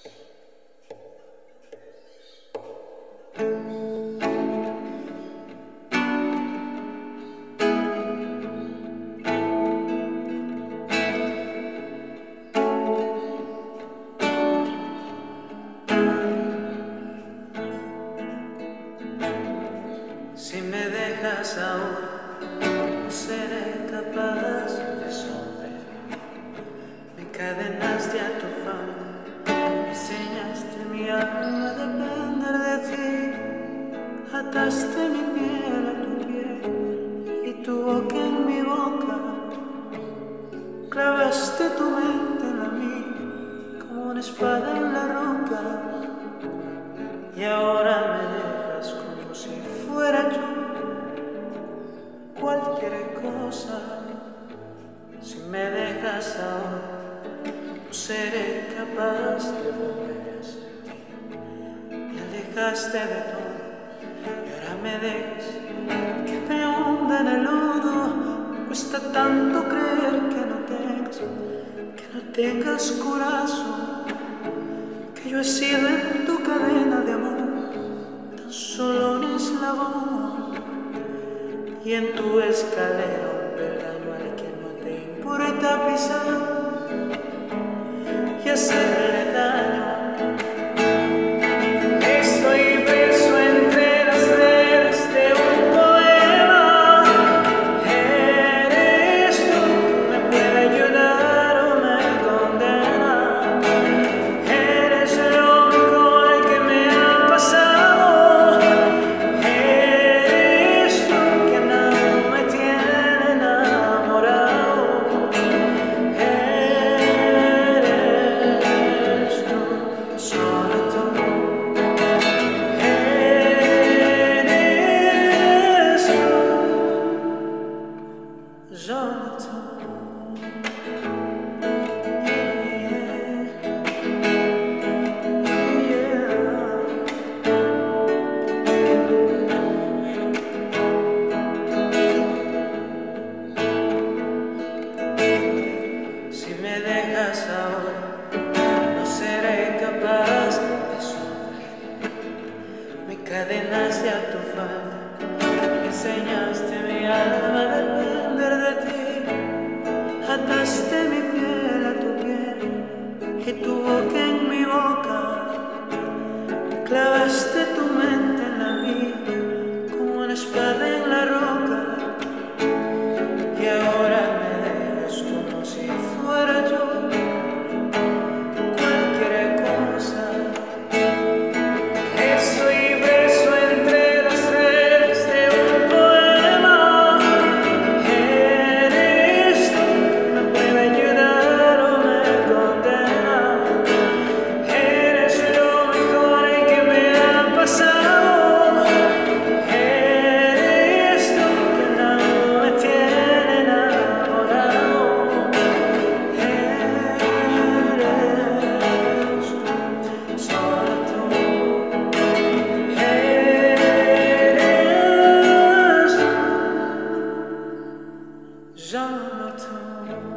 Si me dejas ahora, no seré capaz de sobrevivir. Me encadenaste a tu falda, me enseñaste mi alma a depender de ti. Ataste mi piel a tu piel y tu boca en mi boca. Clavaste tu mente en la mía como una espada en la roca. Y ahora me dejas como si fuera yo cualquier cosa. Si me dejas ahora, no seré capaz de volver a ser ti. Me alejaste de todo y ahora me dejas que me hunda en el lodo. Me cuesta tanto creer que no tengas corazón, que yo he sido en tu cadena de amor tan solo un eslabón, y en tu escalera un peldaño al que no te importa pisar y hacerle daño. Estoy preso entre las letras de un poema. Eres tú, me puede ayudar o me condena. Eres lo mejor que me ha pasado. Eres tú quien aún me tiene enamorado. Eres tú, solo tú. Eres tú, solo tú. Si me dejas ahora, no seré capaz de sobrevivir. Me encadenaste a tu falda, me enseñaste mi alma a depender de ti. Ataste mi piel a tu piel y tu boca en mi boca. Clavaste tu mente en la mía como una espada en la roca. Y ahora me dejas como si fuera yo cualquier cosa. Estoy preso entre las redes de un poema. Eres tú, me puede ayudar o me condena. Eres lo mejor que me ha pasado. Eres tú quien aún me tiene enamorado. Eres tú, solo tú. Eres tú, solo tú.